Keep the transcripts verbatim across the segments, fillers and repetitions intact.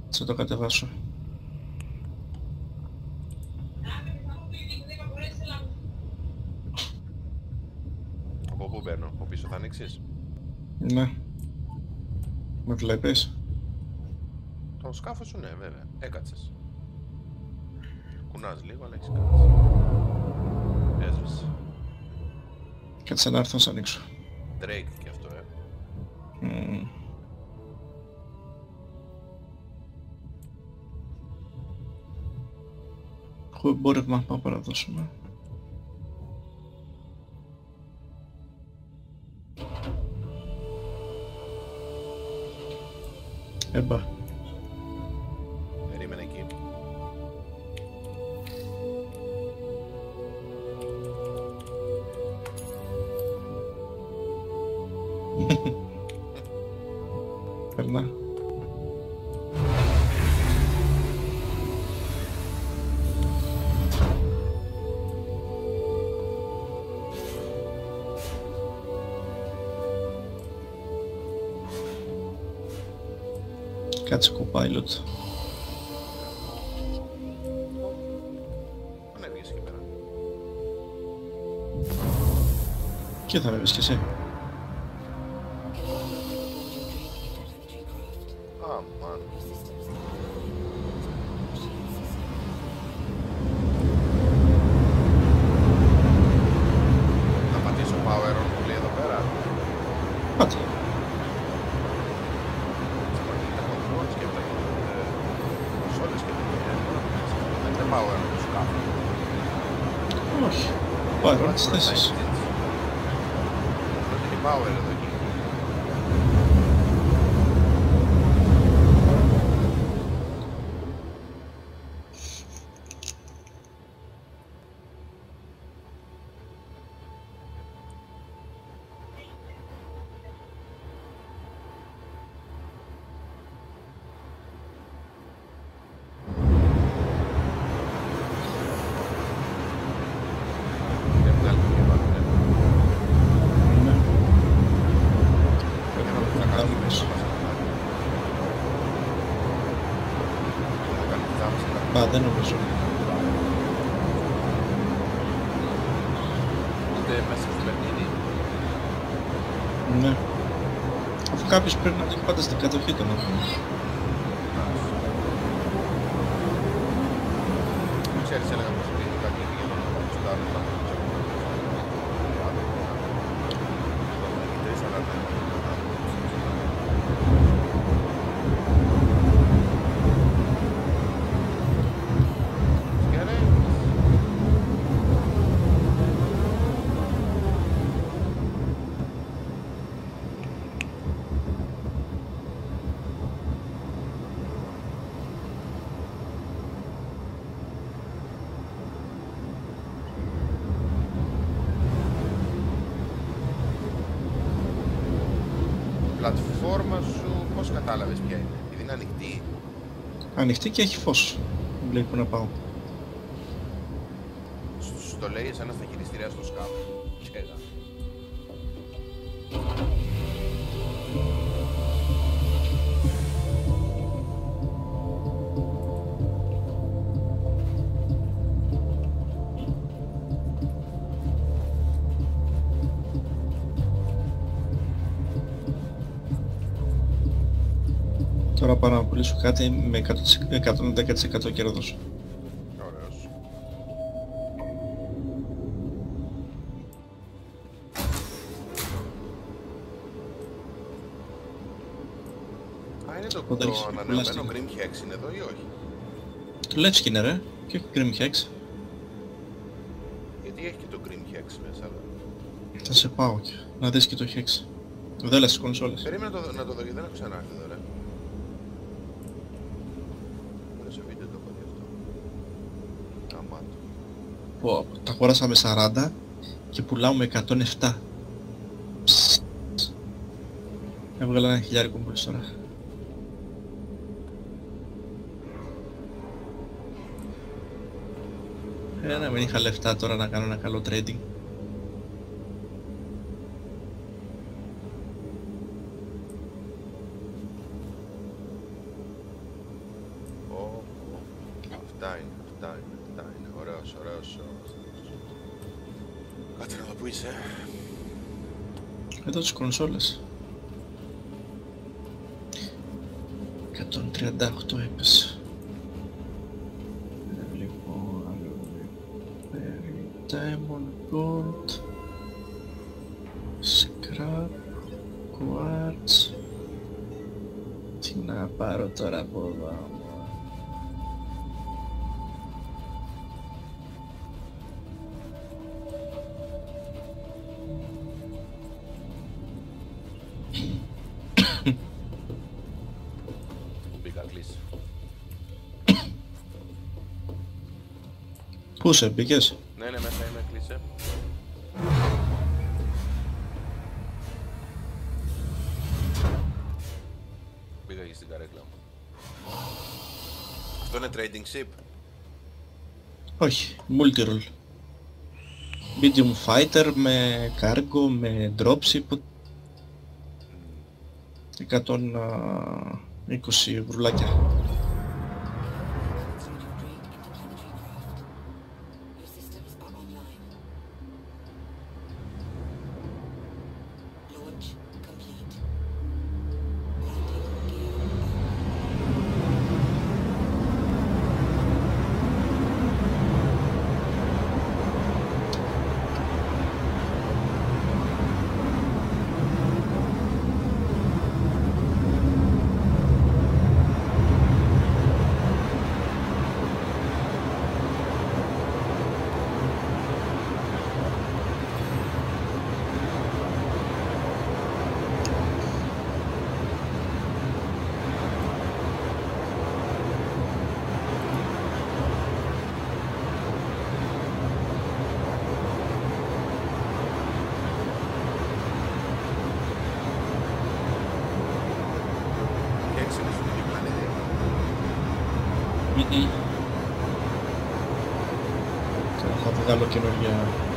Θα το κατεβάσω. Από πού μπαίνω, από πίσω θα ανοίξεις? Ναι. Με βλέπεις? Το σκάφος σου, ναι, βέβαια. Έκατσες. Κουνάς λίγο, αλλά έχεις κάτσει. Έσβησε. Κάτσε να έρθω να σ' ανοίξω. Drake και αυτό, ε. Mm. Έχω εμπόρευμα, πάω παραδώσουμε. Έμπα. Περίμενε εκεί. Περνά. Κάτσε co-pilot. Ανέβηκες εκεί πέρα. Και θα ανέβεις κι εσύ. Αμάν. Να πατήσω power on που λέει εδώ πέρα. Πάτε. Τα controls και τα κονσόλες και τα δεν είναι power on το σκάφο. Όχι. Πάρω τις θέσεις. Είναι power εδώ εκεί. Μπα, δεν νομίζω. Ούτε μέσα στο παιχνίδι. Ναι. Αφού κάποιος πρέπει να είναι πάντα στην κατοχή των ανθρώπων. Ξέρεις, έλεγα πως πήγε κάτι για να το στάρω τα πλατφόρμα σου, πώς κατάλαβες ποια είναι? Επειδή είναι ανοιχτή. Ανοιχτή και έχει φως. Δεν λέει που να πάω. Σου το λέει σαν να στα χειριστηρία στο σκάφο. Τσέγα. Τώρα πάω να πουλήσω κάτι με εκατόν δέκα τοις εκατό κέρδος. Ωραίος. Α, είναι το, το ανανεωμένο Grim Hex είναι εδώ ή όχι? Το Levski είναι ρε, και όχι Grim Hex. Γιατί έχει και το Grim Hex μέσα, αλλά... Θα σε πάω και να δεις και το Hex. Δεν λες στις κονσόλες. Περίμενα να το, να το δω, γιατί δεν έχω ξανάρθει εδώ, ρε. Μόνο σε βίντεο το έχω δει αυτό. Αμάτω. Πω, τα αγόρασα με σαράντα και πουλάω με εκατόν επτά. Ψ. Έβγαλα ένα χιλιάρικο μόλις τώρα. Ε, να μην είχα λεφτά τώρα να κάνω ένα καλό trading. σωστό. Κάτσε να δω που είσαι. Εδώ τις κονσόλες. εκατόν τριάντα οκτώ έπεσε. Λοιπόν, Diamond Gold, Scrap, Quartz. Τι να πάρω τώρα από εδώ. Μπήκα, κλείσει. Πού σε μπήκες? Ναι, ναι, μέσα είμαι, κλείσε. Μπήκα και στην καρέκλα μου. Αυτό είναι trading ship. Όχι, multi-role. Medium fighter με cargo, με dropship. εκατόν είκοσι βρουλάκια. Τώρα θα βγάλω καινούργια.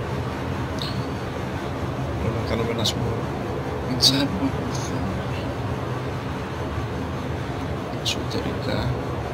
Πρέπει να κάνουμε ένα σπορ. Τζάμπο εσωτερικά.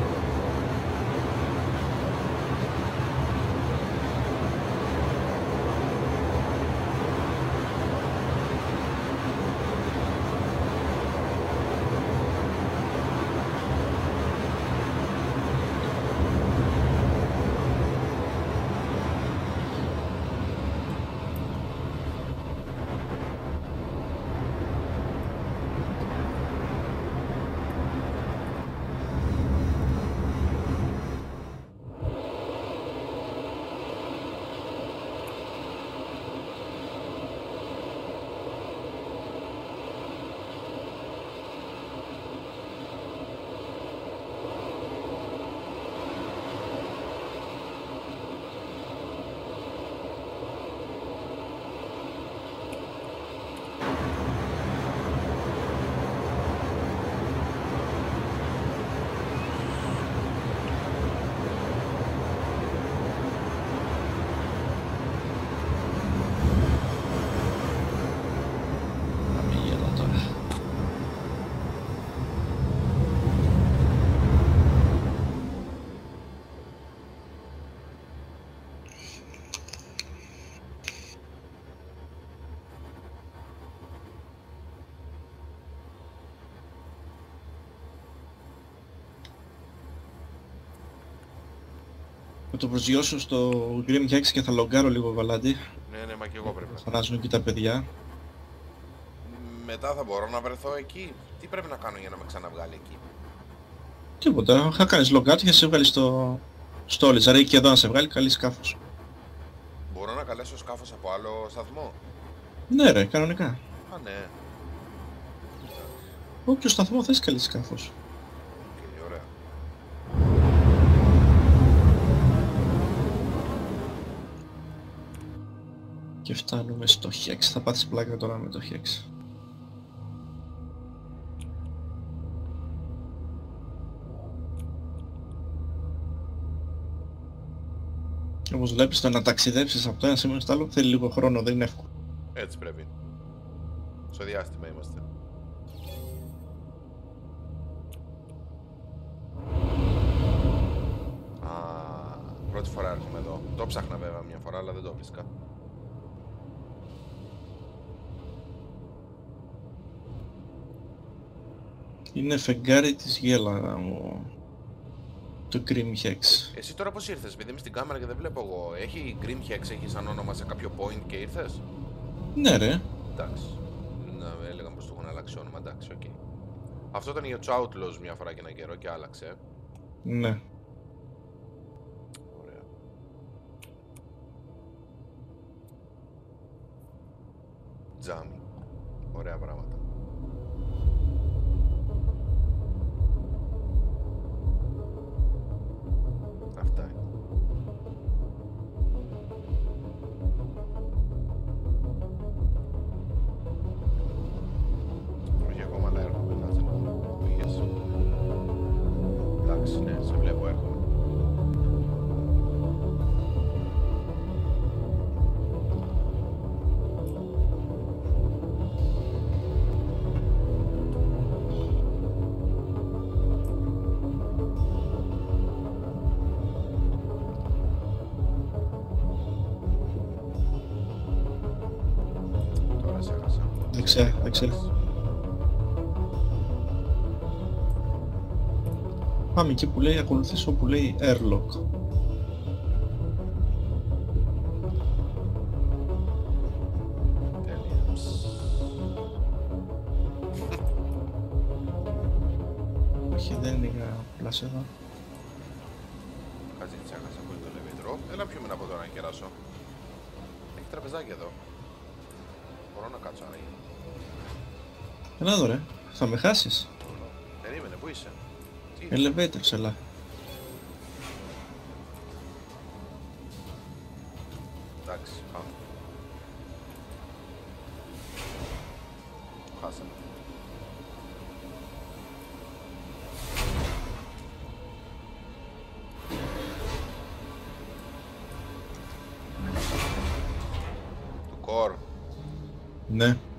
Θα το προσγειώσω στο Grim Hex και θα λογκάρω λίγο βαλάντι. Ναι, ναι, μα και εγώ πρέπει να. Φανάζουν και τα παιδιά. Μετά θα μπορώ να βρεθώ εκεί. Τι πρέπει να κάνω για να με ξαναβγάλει εκεί? Τίποτα, θα κάνεις login και θα σε βγάλει στο στόλις. Άρα και εδώ να σε βγάλει, καλή σκάφος. Μπορώ να καλέσω σκάφος από άλλο σταθμό? Ναι ρε, κανονικά. Α, ναι. Όποιο σταθμό θες καλή σκάφος. Οκ, ωραία. Και φτάνουμε στο Hex. Θα πάθεις πλάκα τώρα με το Hex. Όπως βλέπεις, το να ταξιδέψεις από το ένα σημείο στο άλλο θέλει λίγο χρόνο, δεν είναι εύκολο. Έτσι πρέπει. Στο διάστημα είμαστε. Α, πρώτη φορά έρχομαι εδώ. Το ψάχνα βέβαια μια φορά, αλλά δεν το βρίσκα. Είναι φεγγάρι της γέλα μου. Το Grim Hex. Εσύ τώρα πώς ήρθες, επειδή είμαι στην κάμερα και δεν βλέπω εγώ. Έχει Grim Hex, έχει σαν όνομα σε κάποιο point και ήρθες? Ναι ρε. Εντάξει. Να έλεγα πως το έχουν αλλάξει όνομα, εντάξει, οκ. Okay. Αυτό ήταν για CUTLASS μια φορά και ένα καιρό και άλλαξε. Ναι. Ωραία. Τζάμι. Ωραία πράγματα. Αυτά είναι. Όχι ακόμα, αλλά έρχομαι. Κάτσε να δω. Πήγες. Εντάξει, ναι, σε βλέπω, έρχομαι. Δεξιά, δεξιά. Πάμε εκεί που λέει, ακολουθήσω που λέει Airlock. Όχι, δεν είναι για πλάς εδώ. Κάτσε, τσέχασα που είναι το λεβίτρο. Έλα πιούμε από τώρα να κεράσω. Έχει τραπεζάκι εδώ. Μπορώ να κάτσω άρα. Έλα εδώ ρε, θα με χάσεις. Περίμενε, πού είσαι? Elevator, σελά. Εντάξει, πάμε. Χάσαμε. Του κορ. Ναι.